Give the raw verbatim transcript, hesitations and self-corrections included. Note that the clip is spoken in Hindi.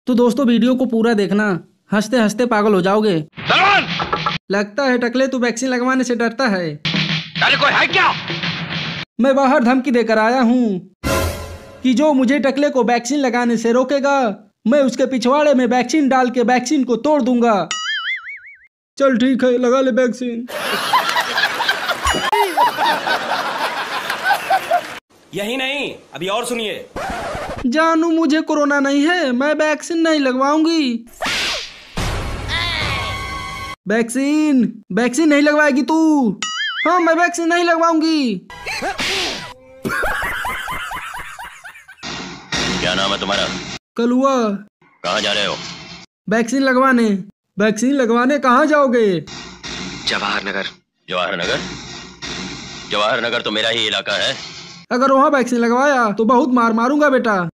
तो दोस्तों वीडियो को पूरा देखना, हंसते हंसते पागल हो जाओगे। लगता है टकले तू वैक्सीन लगवाने से डरता है। कोई है क्या? मैं बाहर धमकी देकर आया हूँ कि जो मुझे टकले को वैक्सीन लगाने से रोकेगा, मैं उसके पिछवाड़े में वैक्सीन डाल के वैक्सीन को तोड़ दूंगा। चल ठीक है, लगा ले वैक्सीन। यही नहीं, अभी और सुनिए। जानू मुझे कोरोना नहीं है, मैं वैक्सीन नहीं लगवाऊंगी। वैक्सीन वैक्सीन नहीं लगवाएगी तू? हाँ, मैं वैक्सीन नहीं लगवाऊंगी। क्या नाम है तुम्हारा? कलुआ। कहाँ जा रहे हो? वैक्सीन लगवाने। वैक्सीन लगवाने कहाँ जाओगे? जवाहर नगर। जवाहर नगर? जवाहर नगर तो मेरा ही इलाका है। अगर वहाँ वैक्सीन लगवाया तो बहुत मार मारूंगा बेटा।